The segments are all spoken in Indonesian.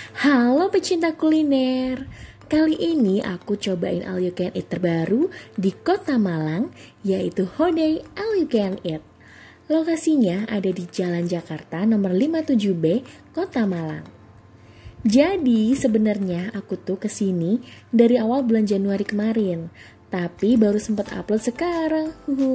Halo pecinta kuliner, kali ini aku cobain all you can eat terbaru di kota Malang, yaitu Hodei All You Can Eat. Lokasinya ada di Jalan Jakarta nomor 57B, Kota Malang. Jadi sebenarnya aku tuh kesini dari awal bulan Januari kemarin, tapi baru sempat upload sekarang.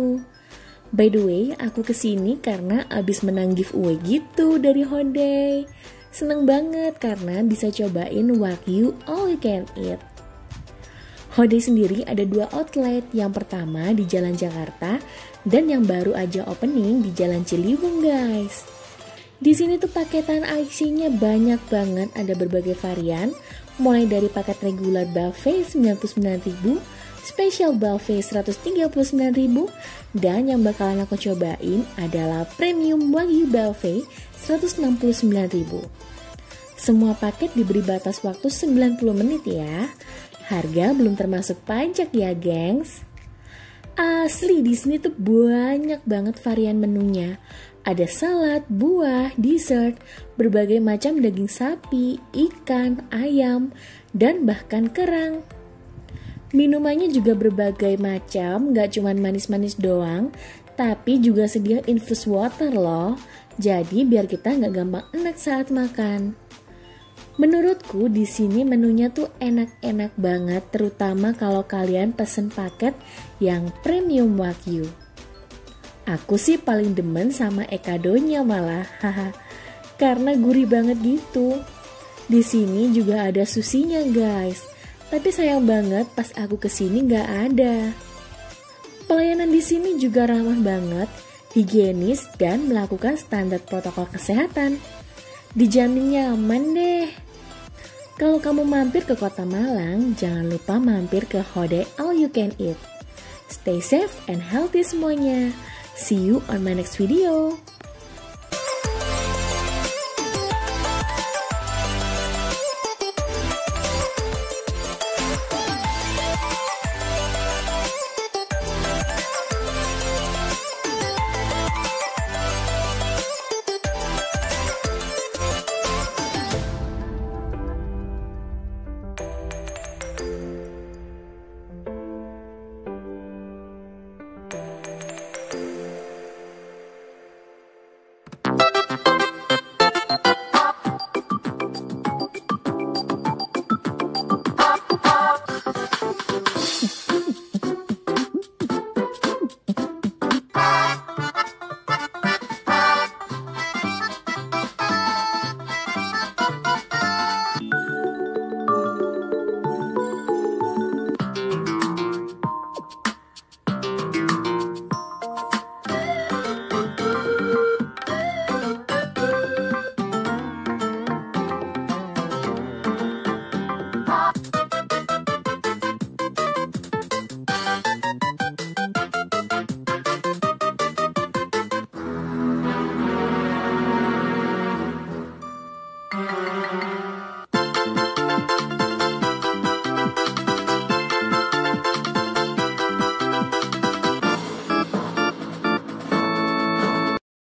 By the way, aku kesini karena abis menang giveaway gitu dari Hodei. Seneng banget karena bisa cobain Wagyu All You Can Eat. Hodei sendiri ada 2 outlet, yang pertama di Jalan Jakarta dan yang baru aja opening di Jalan Ciliwung guys. Di sini tuh paketan IC-nya banyak banget, ada berbagai varian, mulai dari paket regular buffet 99.000, special buffet 139.000, dan yang bakalan aku cobain adalah premium Wagyu buffet 169.000. Semua paket diberi batas waktu 90 menit ya. Harga belum termasuk pajak ya, gengs. Asli di sini tuh banyak banget varian menunya. Ada salad, buah, dessert, berbagai macam daging sapi, ikan, ayam, dan bahkan kerang. Minumannya juga berbagai macam, gak cuma manis-manis doang, tapi juga sedia infus water loh. Jadi biar kita gak gampang enak saat makan. Menurutku di sini menunya tuh enak-enak banget, terutama kalau kalian pesen paket yang premium Wagyu. Aku sih paling demen sama ekadonya malah, karena gurih banget gitu. Di sini juga ada susinya guys, tapi sayang banget pas aku kesini nggak ada. Pelayanan di sini juga ramah banget, higienis dan melakukan standar protokol kesehatan. Dijamin nyaman deh. Kalau kamu mampir ke kota Malang, jangan lupa mampir ke Hodei All You Can Eat. Stay safe and healthy semuanya. See you on my next video.